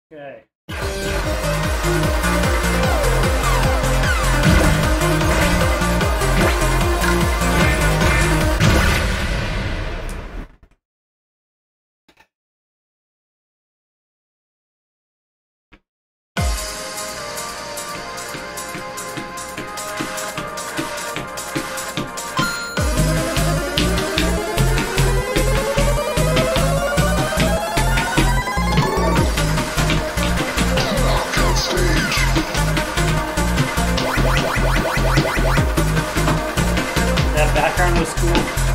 Okay. That background was cool.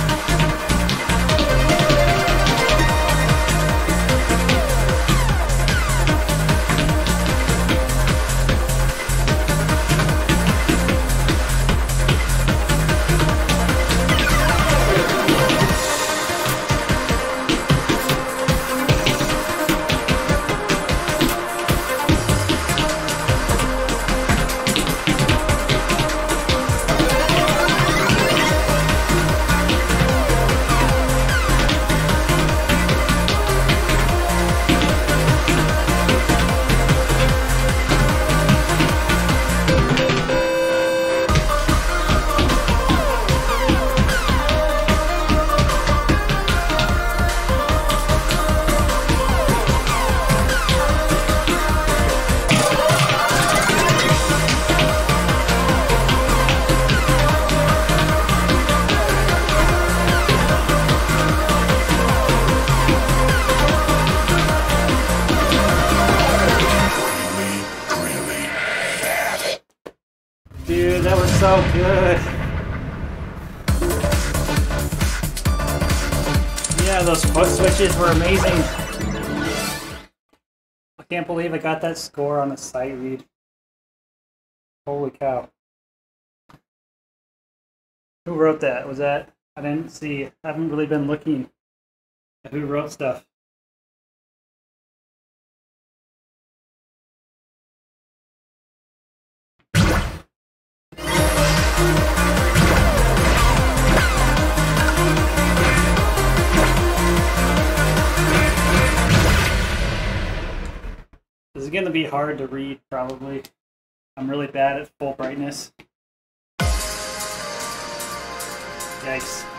Dude, that was so good. Yeah, those foot switches were amazing. I can't believe I got that score on a sight read. Holy cow. Who wrote that? Was that? I didn't see. I haven't really been looking at who wrote stuff. This is going to be hard to read, probably. I'm really bad at full brightness. Yikes.